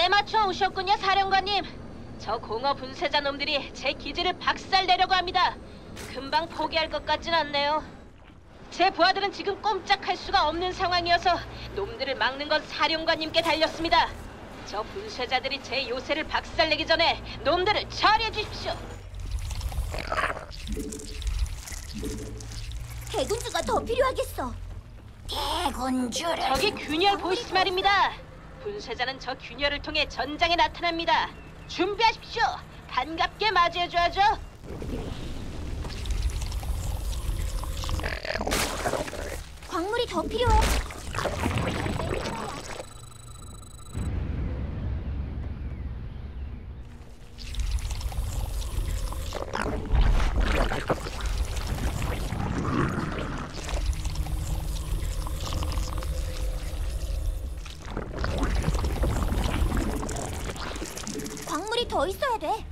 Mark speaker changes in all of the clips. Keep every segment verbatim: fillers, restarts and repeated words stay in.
Speaker 1: 때맞춰 오셨군요, 사령관님. 저 공허 분쇄자 놈들이 제 기지를 박살내려고 합니다. 금방 포기할 것 같진 않네요. 제 부하들은 지금 꼼짝할 수가 없는 상황이어서 놈들을 막는 건 사령관님께 달렸습니다. 저 분쇄자들이 제 요새를 박살내기 전에 놈들을 처리해 주십시오.
Speaker 2: 대군주가 더 필요하겠어. 대군주를...
Speaker 1: 저기 균열 보이시 말입니다. 분쇄자는 저 균열을 통해 전장에 나타납니다. 준비하십시오. 반갑게 맞이해줘야죠.
Speaker 2: 광물이 더 필요해. 광물이 더 있어야 돼.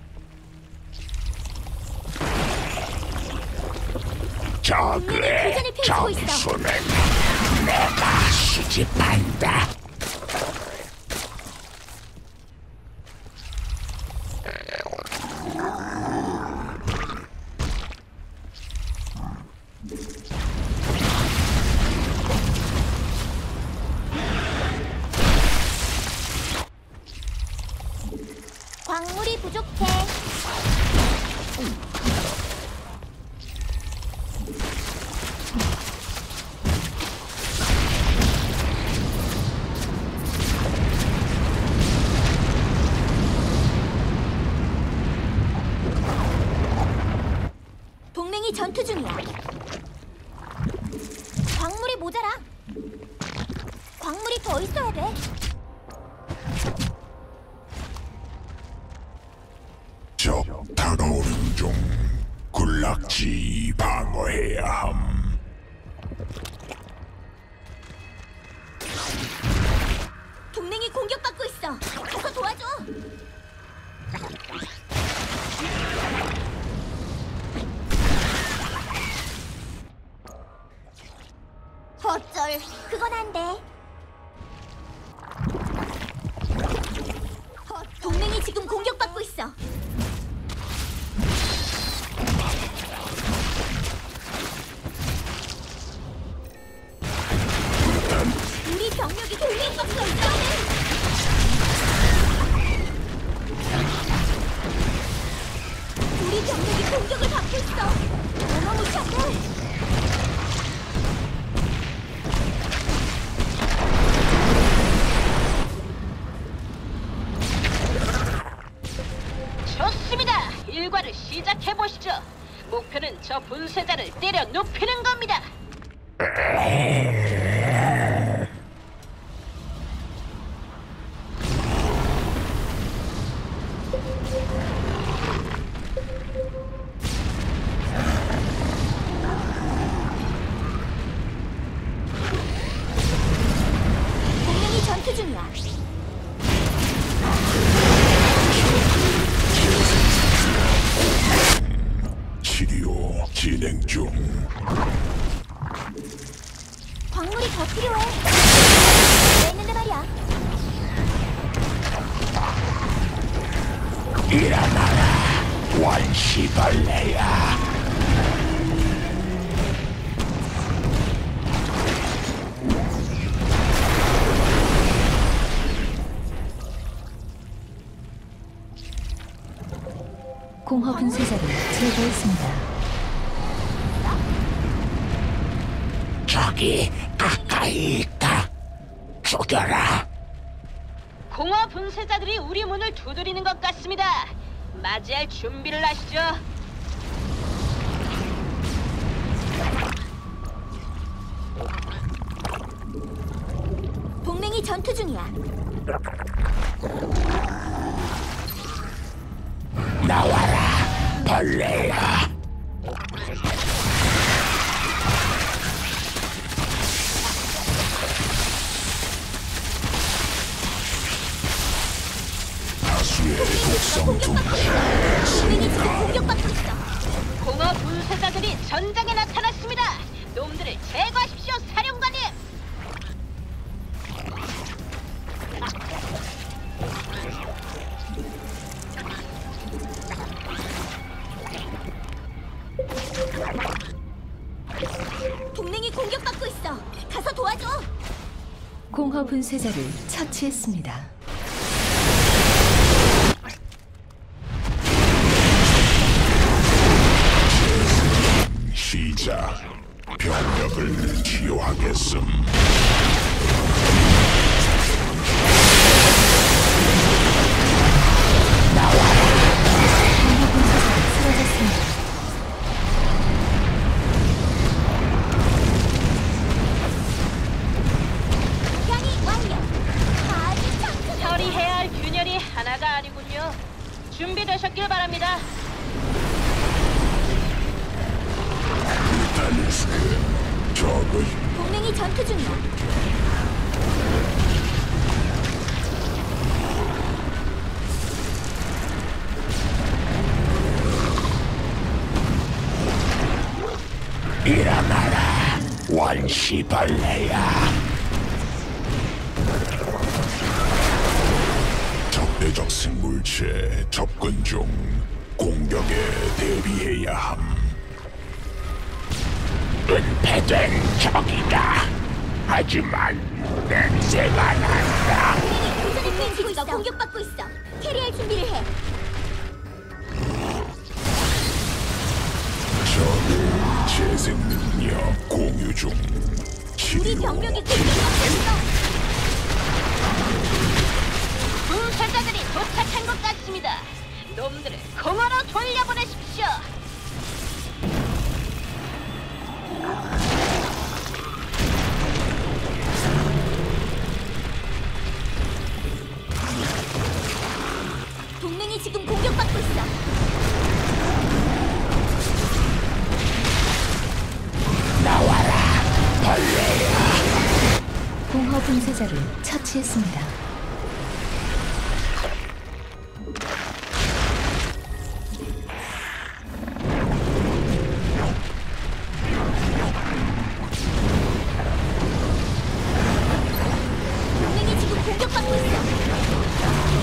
Speaker 3: 저그의 정수는 내가 수집한다.
Speaker 2: 광물이 부족해. 동맹이 전투 중이야. 광물이 모자라. 광물이 더 있어야 돼.
Speaker 3: 적 다가오는 중. 군락지 방어해야 함.
Speaker 2: 동맹이 공격받고 있어. 가서 도와줘. 어쩔, 그건 안 돼. 어, 동맹이 지금 공격받고 있어. 우리 병력이 공격받고 있어. 우리 병력이 공격을 받고 있어. 어마무시한데.
Speaker 1: 좋습니다. 일과를 시작해 보시죠. 목표는 저 분쇄자를 때려 눕히는 겁니다.
Speaker 2: 동맹이 전투 중이야.
Speaker 3: 치료 진행 중.
Speaker 2: 광물이 더 필요해. 왜 있는데 말이야.
Speaker 3: 일어나라, 원시벌레야.
Speaker 4: 공허 분쇄자를 제거했습니다.
Speaker 3: 저기 가까이 있다. 죽여라.
Speaker 1: 공허 분쇄자들이 우리 문을 두드리는 것 같습니다. 맞이할 준비를 하시죠.
Speaker 2: 동맹이 전투 중이야.
Speaker 3: 나와라, 벌레야. 다수의 독성 둥지.
Speaker 2: 동맹이 지금 공격받고 있어.
Speaker 1: 공허 분쇄자들이 전장에 나타났습니다. 놈들을 제거하십시오, 사령관님.
Speaker 2: 동맹이 공격받고 있어. 가서 도와줘.
Speaker 4: 공허 분쇄자를 처치했습니다.
Speaker 3: 시작. 병력을 치유하겠음.
Speaker 4: 공허 분쇄자가 쓰러졌습니다.
Speaker 2: 변이 완료. 아주 착해.
Speaker 1: 처리해야 할 균열이 하나가 아니군요. 준비되셨길 바랍니다.
Speaker 3: 달리스크. 적의
Speaker 2: 동맹이 전투 중이야.
Speaker 3: 일어나라. 원시벌레야. 적대적 생물체 접근 중. 공격에 대비해야 함. 은폐된 적이다. 하지만 냄새가 난다.
Speaker 2: 동맹이 교전을 펼치고 있어. 공격받고 있어. 캐리할 준비를 해.
Speaker 3: 적의 재생 능력 공유 중.
Speaker 2: 우리
Speaker 3: 치료
Speaker 2: 병력이 공격받고 있어.
Speaker 1: 분쇄자들이 도착한 것 같습니다. 놈들을 공허로 돌려보내십시오.
Speaker 2: 동맹이 지금 공격받고 있어.
Speaker 3: 나와라. 벌레야.
Speaker 4: 공허 분쇄자를 처치했습니다.
Speaker 2: 동맹이 지금 공격받고 있어.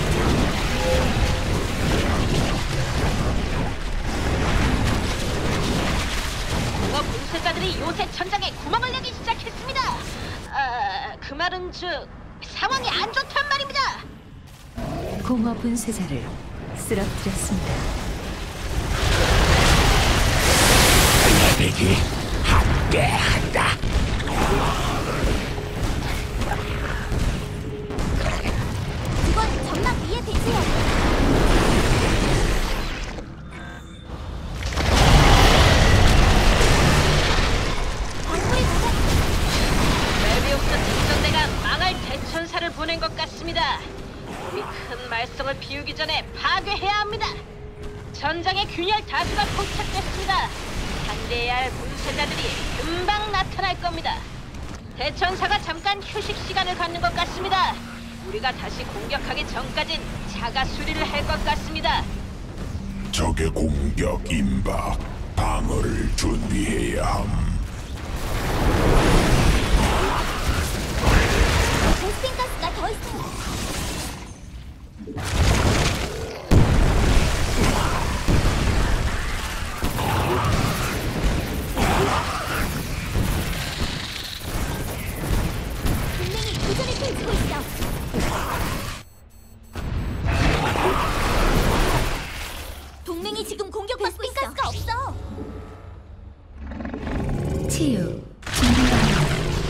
Speaker 1: 공허 분쇄자들이 요새 천장에 구멍을 내기 시작했습니다. 아, 그 말은 즉 상황이 안 좋단 말입니다.
Speaker 4: 공허 분쇄자를 쓰러뜨렸습니다.
Speaker 3: 레벨이 함께한다.
Speaker 2: 이건 점막 위에 배치해야 돼. 광물이 가자.
Speaker 1: 메비우스 특전대가 망할 대천사를 보낸 것 같습니다. 우리 큰 말썽을 피우기 전에 파괴해야 합니다. 전장에 균열 다수가 포착됐습니다. 상대해야 할 분쇄자들이 금방 나타날 겁니다. 대천사가 잠깐 휴식 시간을 갖는 것 같습니다. 우리가 다시 공격하기 전까진 자가 수리를 할 것 같습니다.
Speaker 3: 적의 공격 임박. 방어를 준비해야 함.
Speaker 2: 베스팅 가스가 더 있어. 동맹이 교전을 펼치고 있어. 동맹이 지금 공격받고 있어. 가스가 없어.
Speaker 4: 치유 준비 완료.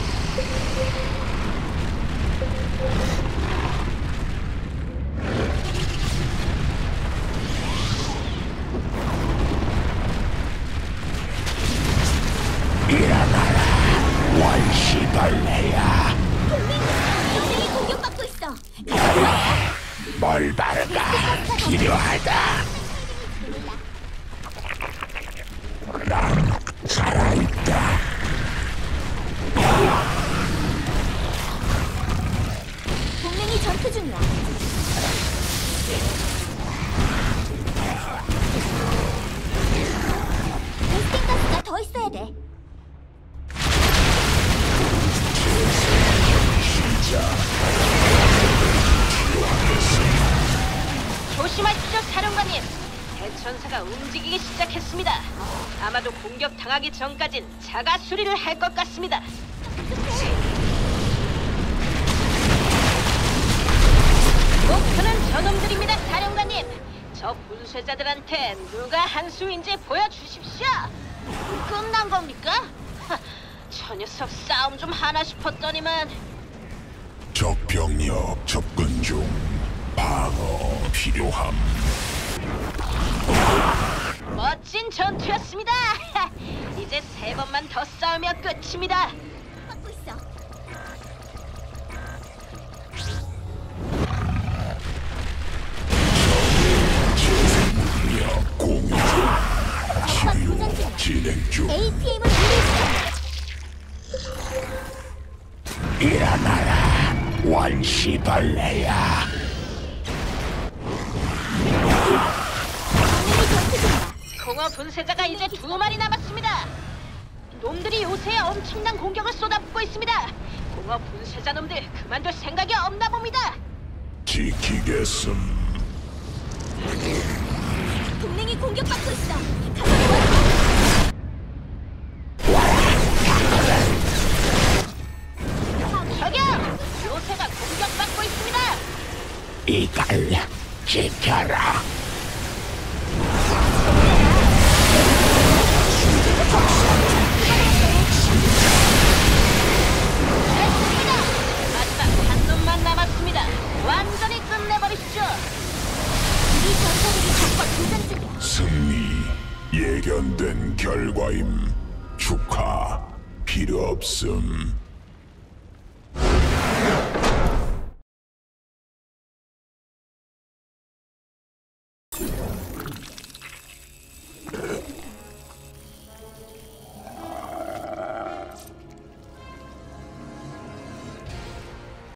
Speaker 3: 일어나라. 원시벌레야.
Speaker 2: 동맹이 공격받고 있어.
Speaker 3: 멀바르가 필요하다. 난 살아있다.
Speaker 2: 동맹이 전투 중이야. 베스팅 가스가 더 있어야 돼.
Speaker 1: 조심하십시오, 사령관님. 대천사가 움직이기 시작했습니다. 아마도 공격 당하기 전까진 자가 수리를 할 것 같습니다. 목표는 저놈들입니다, 사령관님. 저 분쇄자들한테 누가 한 수인지 보여주십시오. 끝난 겁니까? 하, 저 녀석 싸움 좀 하나 싶었더니만.
Speaker 3: 적 병력 접근 중. 방어 필요함.
Speaker 1: 멋진 전투였습니다. 이제 세 번만 더 싸우면 끝입니다.
Speaker 2: 받고 있어.
Speaker 3: 재생 능력 공유. 치료 진행 중.
Speaker 2: 에이피엠을 리리스.
Speaker 3: 일어나라 원시벌레야.
Speaker 2: 광물이 전투 중이다.
Speaker 1: 공허 분쇄자가 이제 두 마리 남았습니다. 놈들이 요새 엄청난 공격을 쏟아붓고 있습니다. 공허 분쇄자 놈들 그만둘 생각이 없나 봅니다.
Speaker 3: 지키겠음.
Speaker 2: 동맹이 공격받고 있어. 가서
Speaker 1: 저기요! 요새가 공격받고 있습니다.
Speaker 3: 이걸 지켜라.
Speaker 1: 됐습니다. 마지막 한 놈만 남았습니다. 완전히 끝내버리시죠.
Speaker 2: 이 전사들이 적과 교전 중이야.
Speaker 3: 승리 예견된 결과임. 축하 필요 없음.